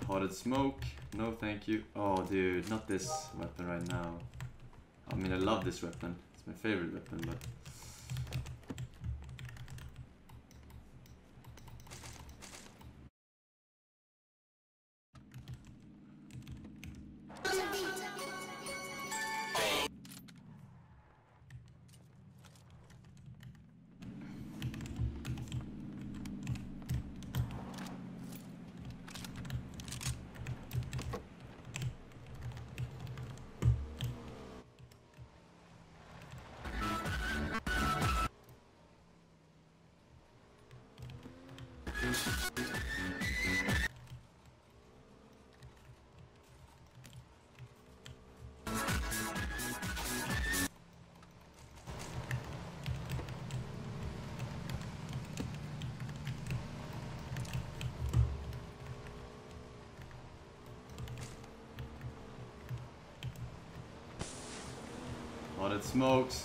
Potted smoke. No thank you. Oh dude, not this weapon right now. I mean, I love this weapon. It's my favorite weapon, but... Potted smokes.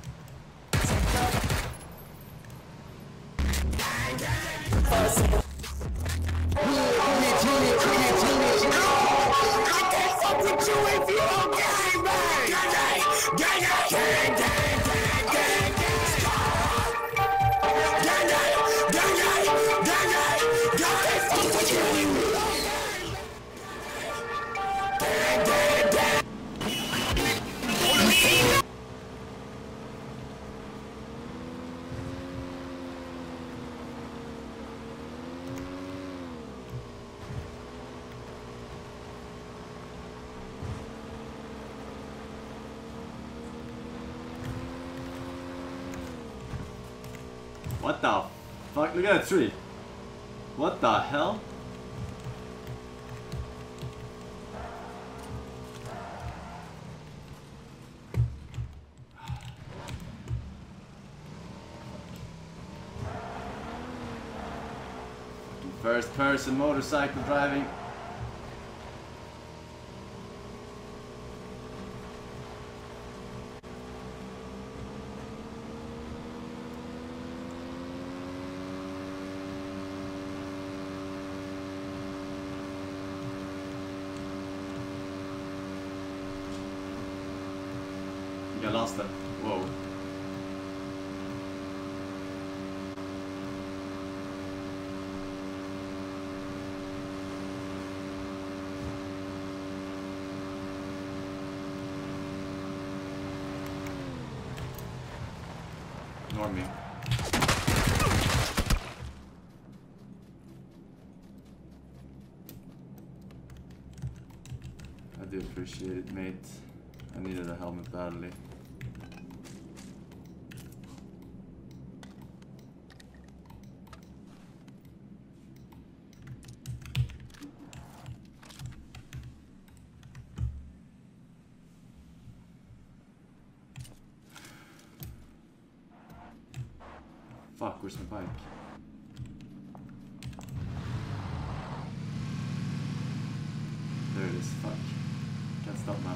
What the fuck? Look at that tree. What the hell? First person motorcycle driving. I lost them. Whoa. Ignore me. I do appreciate it, mate. I needed a helmet badly. Fuck, where's my bike? There it is, fuck. Can't stop now.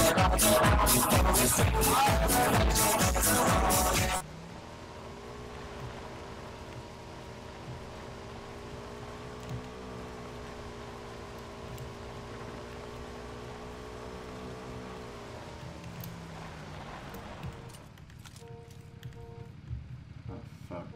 Fuck.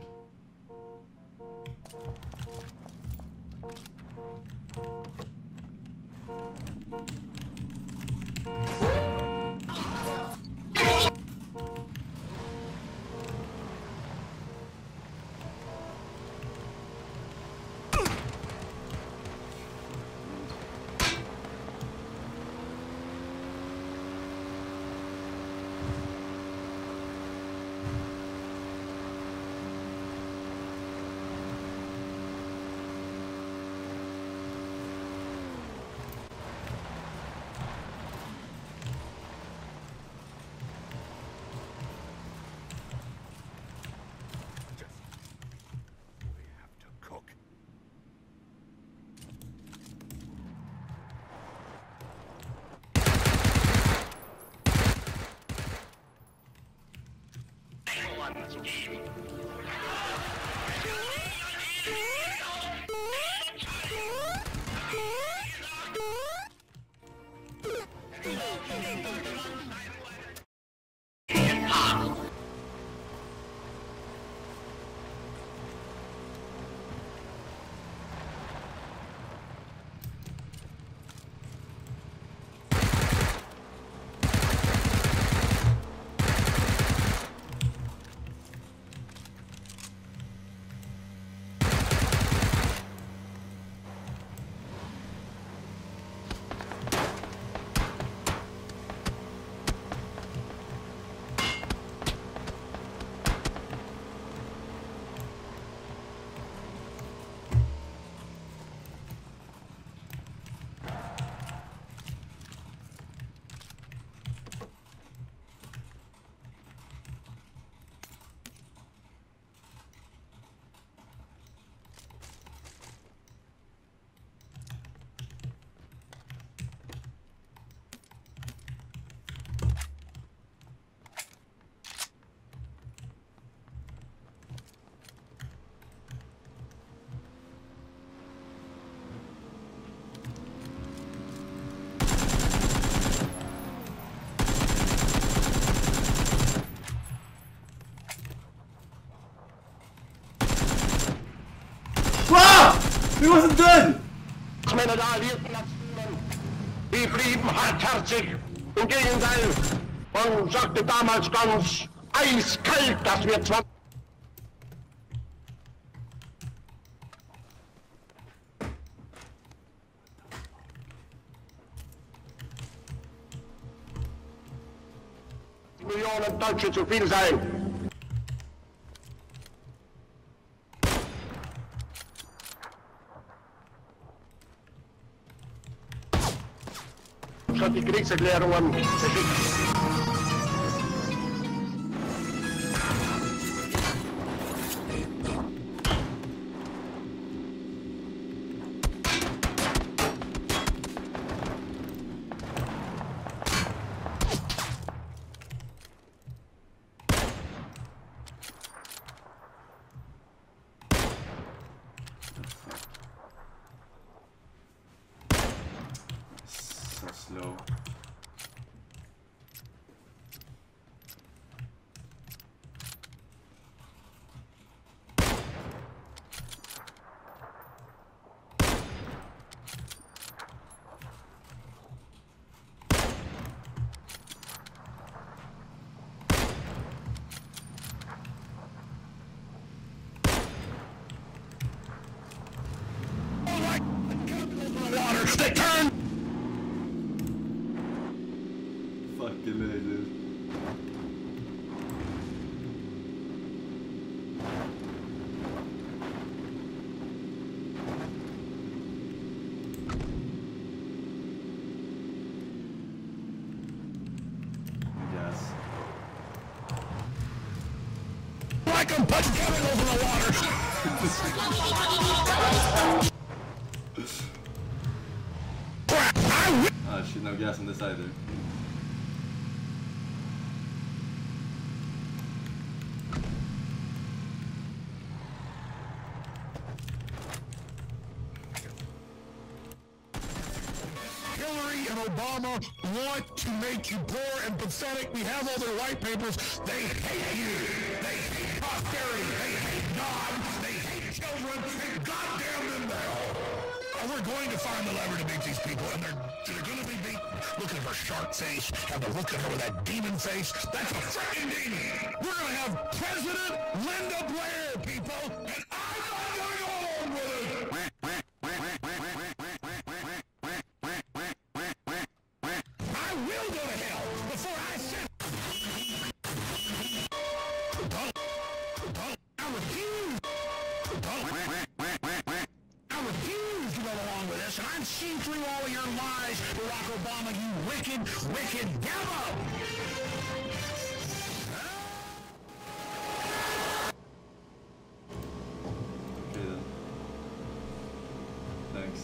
He wasn't done! Meine da alliierten Nationen, die blieben hartherzig. Im Gegenteil, man sagte damals ganz eiskalt, dass wir zwar Millionen Deutsche zu viel seien. Hat die Kriegserklärungen geschickt. Slow. They turn. Fucking A, dude. Yes. I can put Kevin over the water. Oh shit, no gas on this either. Hillary and Obama want to make you poor and pathetic. We have all their white papers. They hate you. They hate prosperity. They hate God. They hate children. And goddamn them to hell. We're going to find the lever to beat these people, and they're going to be beat. Look at her sharp face. Have to look at her with that demon face. That's a freaking demon. We're going to have President Linda Blair, people, and I'm not going to go along with it. I will go to hell before I sit. I refuse. I refuse to go along with this, and I've seen through all of your lies, Barack Obama, you wicked, wicked devil! Okay then. Thanks.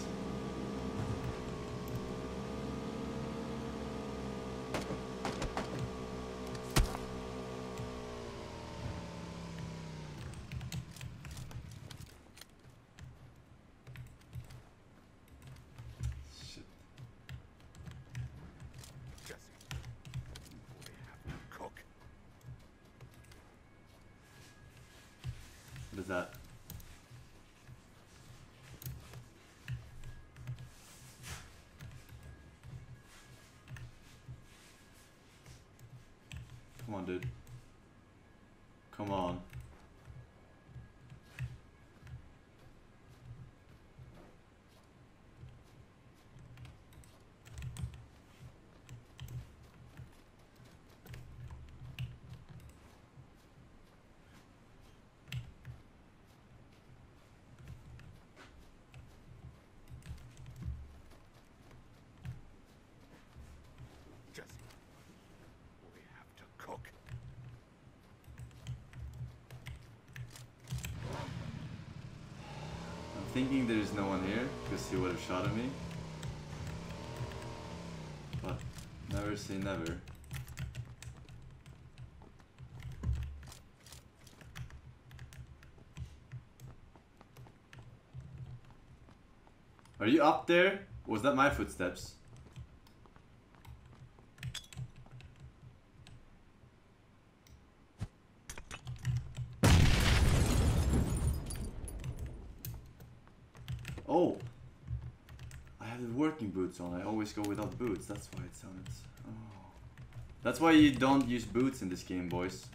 Shit. Jesse, we have to cook. What is that? Come on, dude. Come on. Jesse, we have to cook. I'm thinking there's no one here because he would have shot at me. But never say never. Are you up there? Was that my footsteps? Oh! I have the working boots on. I always go without boots. That's why it sounded... Oh. That's why you don't use boots in this game, boys.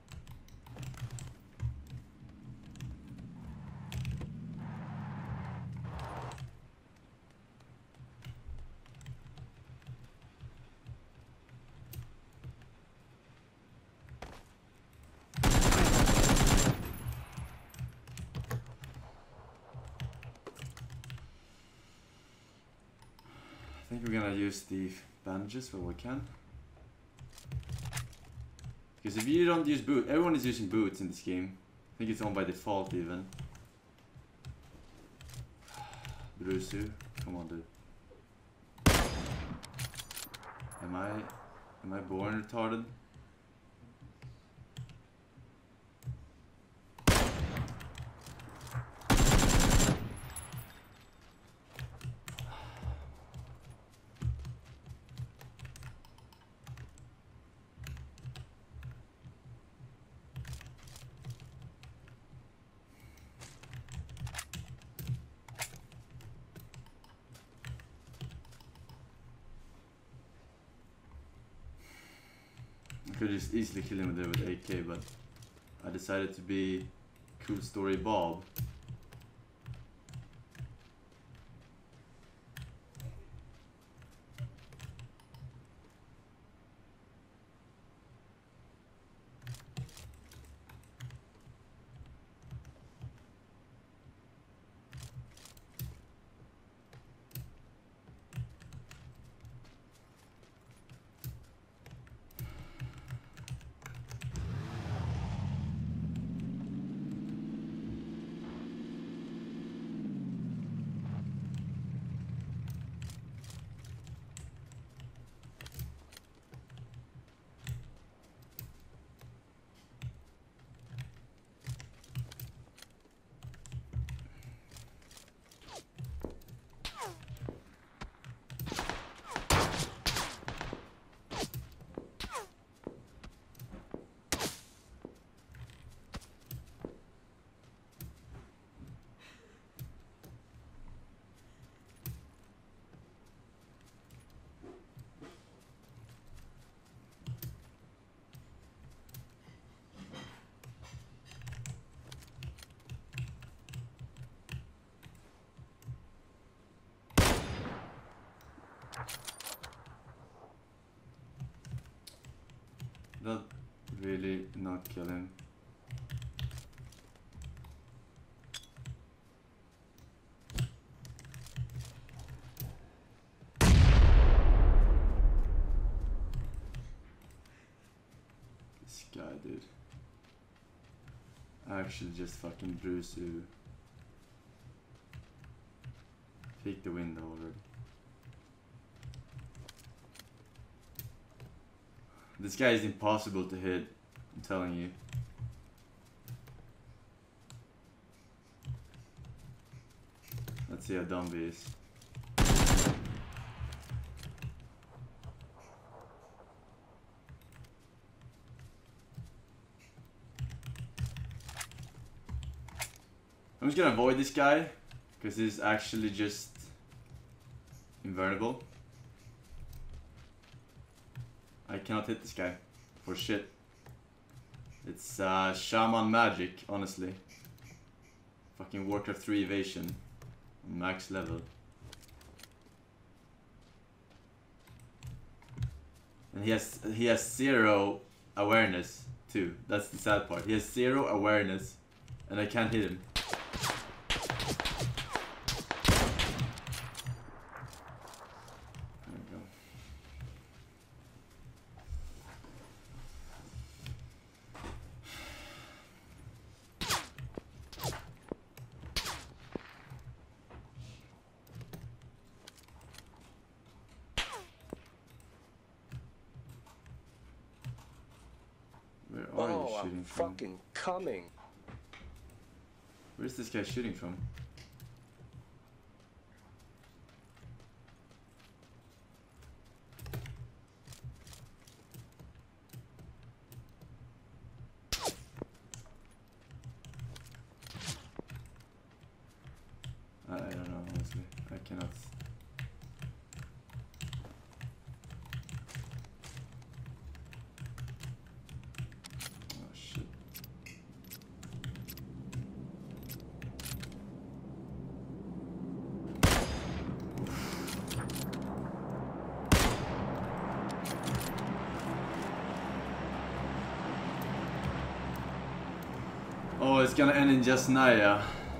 I think we're gonna use the bandages where we can. Because if you don't use boots, everyone is using boots in this game. I think it's on by default even. Brusu, come on, dude. Am I born retarded? I could just easily kill him there with AK, but I decided to be Cool Story Bob. that really not kill him? This guy, dude. Actually just fucking Brusu. Peek the window already. This guy is impossible to hit, I'm telling you. Let's see how dumb he is. I'm just gonna avoid this guy, because he's actually just invulnerable. I cannot hit this guy for shit. It's shaman magic, honestly. Fucking Warcraft 3 evasion, max level. And he has 0 awareness too. That's the sad part. He has 0 awareness, and I can't hit him. Fucking coming. Where's this guy shooting from? I don't know, honestly. I cannot. Oh, it's gonna end in just Naya.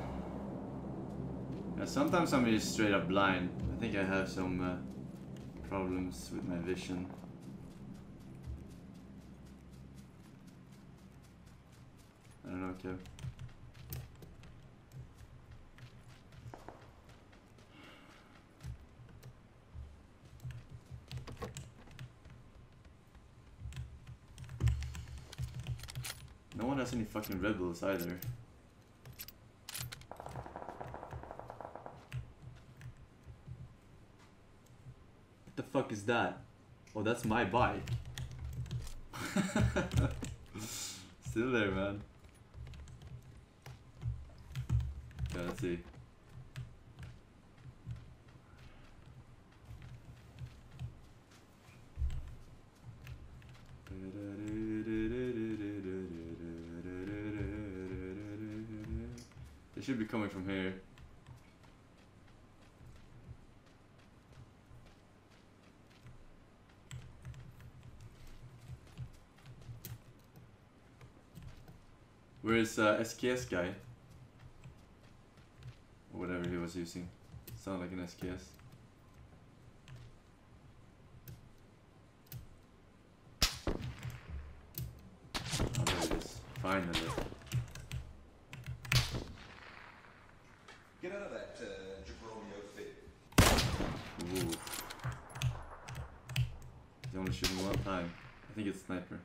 Yeah, sometimes I'm just straight up blind. I think I have some problems with my vision. I don't know, Kev. No one has any fucking Red Bulls either. What the fuck is that? Oh, that's my bike. Still there, man. Okay, let's see. They should be coming from here. Where is SKS guy? Or whatever he was using. Sound like an SKS. Oh, there it is. Finally. Get out of that jabroni outfit. Ooh. He's only shooting one time. I think it's sniper.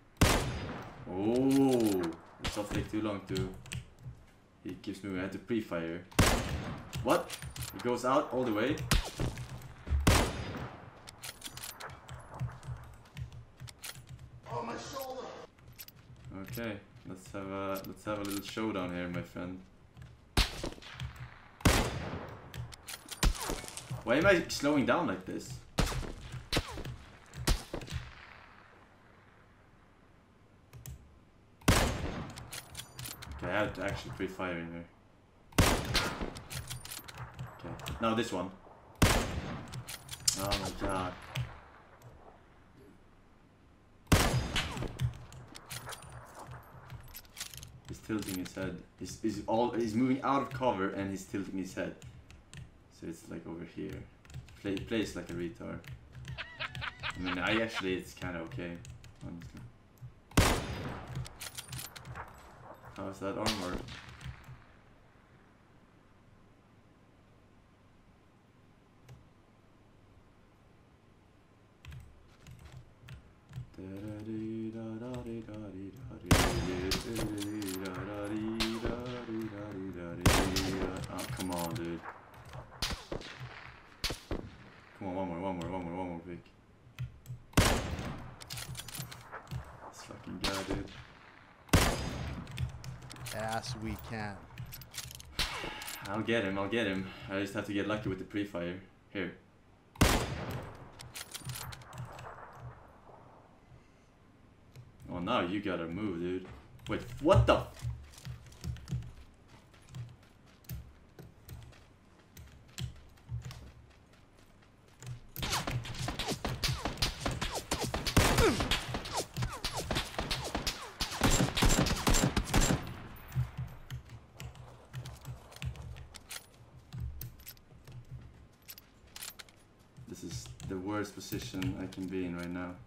Oh, the shots take too long to. He keeps moving. I had to pre-fire. What? It goes out all the way. Oh, my shoulder! Okay, let's have a little showdown here, my friend. Why am I slowing down like this? Okay, I have to actually pre-fire in there. Okay, now this one. Oh my god. tilting his head. He's moving out of cover and he's tilting his head. So it's like over here. Plays like a retard. I mean, it's kind of okay, honestly. How's that armor? Oh, come on, dude. Come on, one more pick. This fucking guy, dude. Yes, we can. I'll get him. I just have to get lucky with the pre-fire. Here. Oh, now you gotta move, dude. Wait, what the? This is the worst position I can be in right now.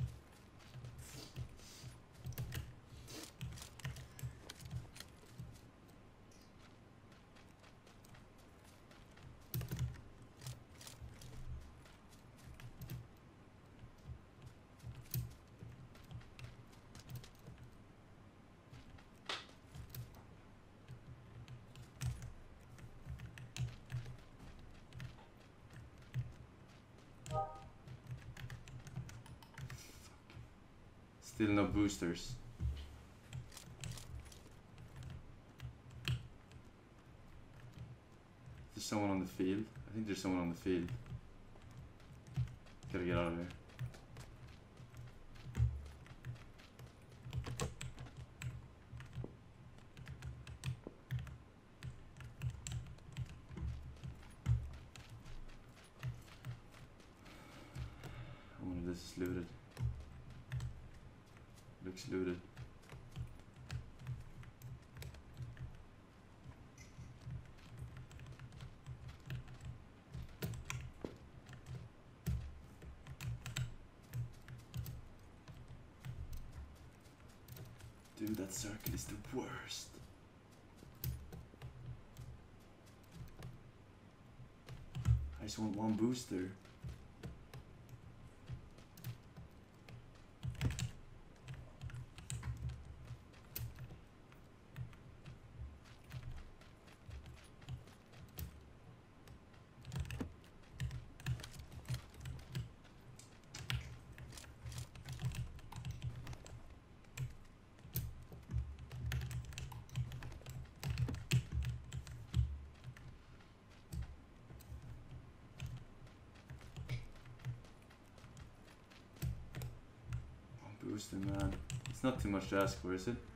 Still no boosters. There's someone on the field. I think there's someone on the field. Gotta get out of here. I wonder if this is looted. Looks looted. Dude, that circle is the worst. I just want one booster. Booster, man. It's not too much to ask for, is it?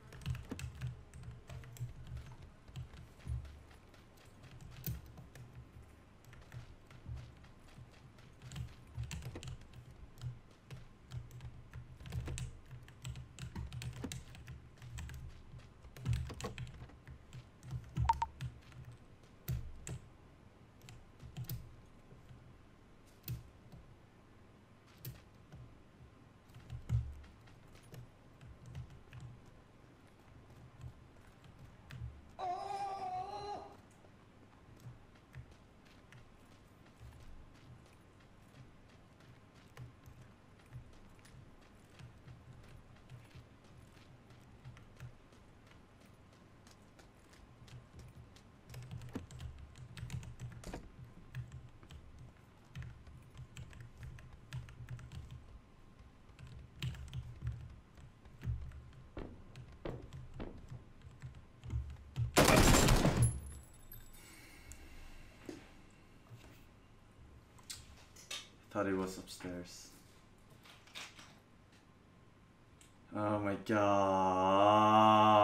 Thought it was upstairs. Oh my god.